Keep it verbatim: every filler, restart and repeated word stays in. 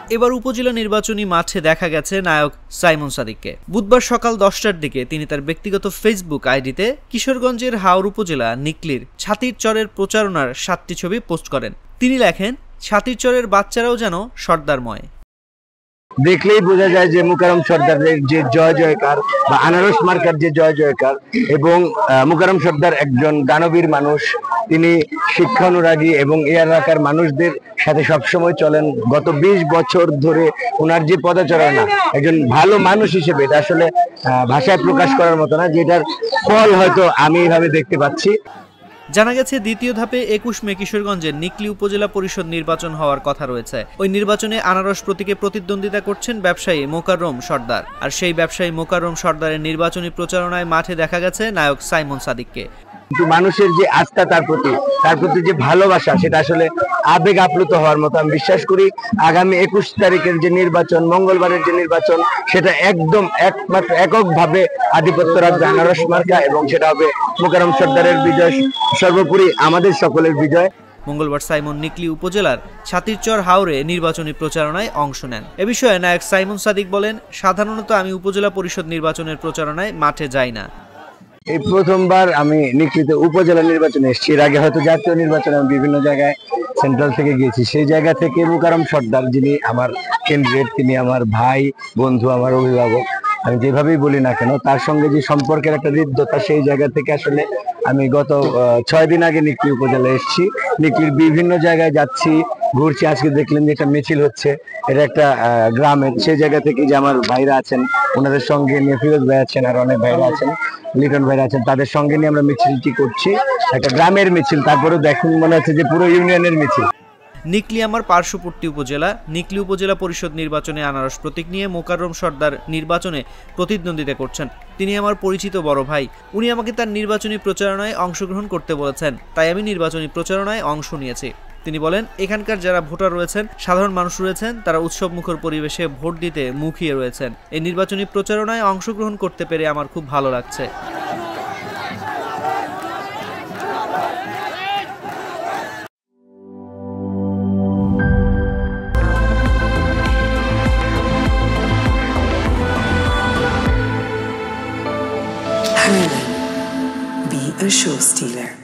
এবার উপজেলা নির্বাচনী মাঠে দেখা গেছে নায়ক সাইমন সাদিককে। বুধবার সকাল দশটার দিকে তিনি তার ব্যক্তিগত ফেসবুক আইডিতে কিশোরগঞ্জের হাওর উপজেলা নিকলির ছাতির চরের প্রচারণার সাতটি ছবি পোস্ট করেন। তিনি লেখেন, ছাতির চরের বাচ্চারাও যেন সর্দারময়। দেখলেই বোঝা যায় যে মোকাররম সর্দারের যে জয় জয়কার বা আনারস মার্কার যে জয় জয়কার, এবং মোকাররম সর্দার একজন দানবীর মানুষ। তিনি শিক্ষা অনুরাগী এবং এই এলাকার মানুষদের সাথে সবসময় চলেন। গত বিশ বছর ধরে ওনার যে পদচারণা, একজন ভালো মানুষ হিসেবে এটা আসলে ভাষায় প্রকাশ করার মতো না, যেটার ফল হয়তো আমি এইভাবে দেখতে পাচ্ছি। জানা গেছে দ্বিতীয় ধাপে একুশ মে কিশোরগঞ্জের নিকলি উপজেলা পরিষদ নির্বাচন হওয়ার কথা রয়েছে। ওই নির্বাচনে আনারস প্রতীকে প্রতিদ্বন্দ্বিতা করছেন ব্যবসায়ী মোকাররম সর্দার। আর সেই ব্যবসায়ী মোকাররম সর্দারের নির্বাচনী প্রচারণায় মাঠে দেখা গেছে নায়ক সাইমন সাদিককে। কিন্তু মানুষের যে আস্থা তার প্রতি তার প্রতি যে ভালোবাসা, সেটা আসলে আবেগ আপ্লুত হওয়ার মতো। আমি বিশ্বাস করি আগামী একুশ তারিখের যে নির্বাচন, মঙ্গলবারের যে নির্বাচন, সেটা একদম একমাত্র এককভাবে আধিপত্য রাখবে আনারস মার্কা, এবং সেটা হবে মোকাররম সর্দারের বিজয়, সর্বোপরি আমাদের সকলের বিজয়। মঙ্গলবার সাইমন নিকলি উপজেলার ছাতিরচর হাওরে নির্বাচনী প্রচারণায় অংশ নেন। এ বিষয়ে নায়ক সাইমন সাদিক বলেন, সাধারণত আমি উপজেলা পরিষদ নির্বাচনের প্রচারণায় মাঠে যাই না। এই প্রথমবার আমি নিকলিতে উপজেলা নির্বাচনে এসেছি। এর আগে হয়তো জাতীয় নির্বাচনে আমি বিভিন্ন জায়গায় সেন্ট্রাল থেকে গিয়েছি। সেই জায়গা থেকে মোকাররম সর্দার, যিনি আমার ক্যান্ডিডেট, তিনি আমার ভাই, বন্ধু, আমার অভিভাবক, আমি যেভাবেই বলি না কেন, তার সঙ্গে যে সম্পর্কের একটা হৃদ্যতা, সেই জায়গা থেকে আসলে আমি গত ছয় দিন আগে নিকলি উপজেলায় এসেছি। নিকলির বিভিন্ন জায়গায় যাচ্ছি, ঘুরছি। আজকে দেখলেন যে একটা মিছিল হচ্ছে, এটা একটা গ্রামের, সেই জায়গা থেকে যে আমার ভাইরা আছেন, ওনাদের সঙ্গে নিয়ে ফিরোজ ভাই আছেন, আর অনেক ভাইরা আছেন, লিটন ভাইরা আছেন, তাদের সঙ্গে নিয়ে আমরা মিছিলটি করছি। একটা গ্রামের মিছিল, তারপরে দেখুন মনে হচ্ছে যে পুরো ইউনিয়নের মিছিল। নিকলি আমার পার্শ্ববর্তী উপজেলা। নিকলি উপজেলা পরিষদ নির্বাচনে আনারস প্রতীক নিয়ে মোকাররম সর্দার নির্বাচনে প্রতিদ্বন্দ্বিতা করছেন। তিনি আমার পরিচিত বড় ভাই। উনি আমাকে তার নির্বাচনী প্রচারণায় অংশগ্রহণ করতে বলেছেন, তাই আমি নির্বাচনী প্রচারণায় অংশ নিয়েছি। তিনি বলেন, এখানকার যারা ভোটার রয়েছেন, সাধারণ মানুষ রয়েছেন, তারা উৎসবমুখর পরিবেশে ভোট দিতে মুখিয়ে রয়েছেন। এই নির্বাচনী প্রচারণায় অংশগ্রহণ করতে পেরে আমার খুব ভালো লাগছে। Harlan, be a show stealer.